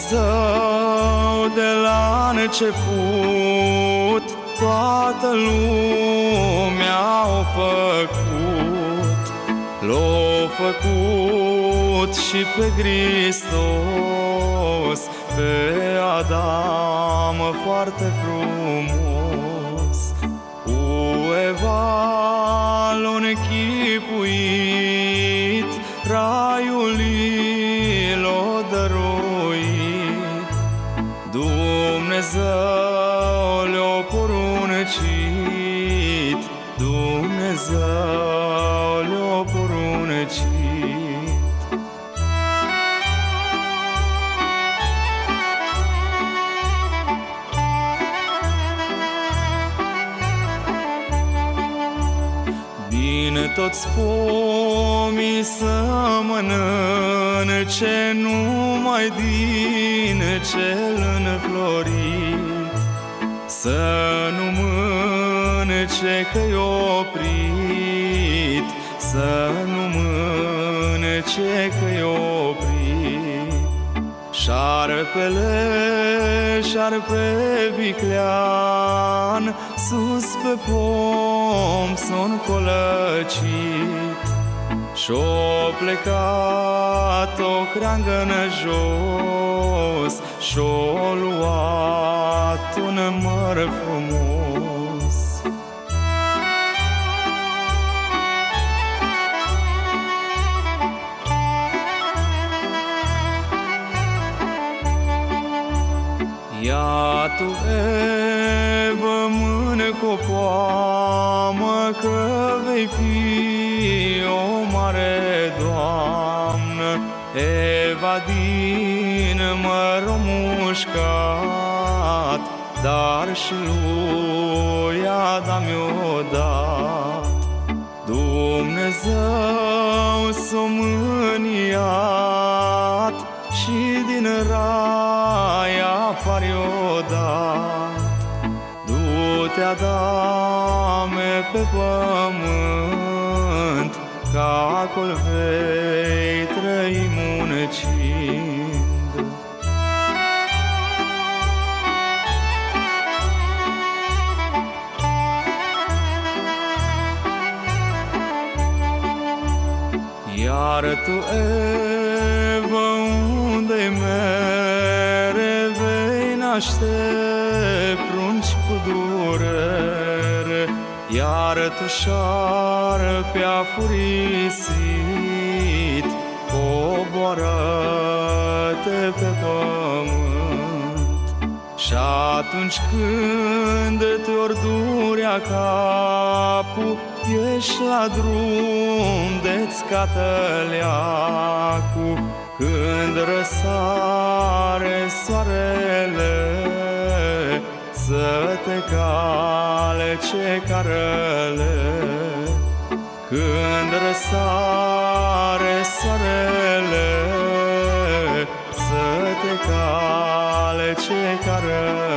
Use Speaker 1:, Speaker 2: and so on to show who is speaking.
Speaker 1: Dumnezeu de la început toată lumea o făcut, l-a făcut și pe Hristos, pe Adam foarte frumos. Cu Eva l-a închipuit, raiul l-a dăruit, Dumnezeu le-a poruncit, Dumnezeu le-a poruncit. Din toți pomii să mănânce, numai din cel înflorit, să nu mănânce că-i oprit, să nu mănânce că-i oprit. Șarpele, șarpe viclean, sus pe pom s-o încolăcit, și-o plecat o creangă-n jos, și-o luat un măr frumos. Ia tu, Evă, mână cu poamă, că vei fi o mare doamnă. Eva din măr o mușcat, dar și lui Adam i-o dat. Dumnezeu s-o mâniat și din rai afară i-o dat. Du-te, Adame, pe pământ, că acolo vei trăi muncind. Iar tu, Evă, unde-i mere, vei naște prunci cu durere. Iar tu, șarpea furisit, coboară-te pe pământ. Și-atunci când te-or durea capul, ești la drum de-ți catăleacu. Când răsare soarele, să te calce carele. Când răsare soarele, să te calce carele.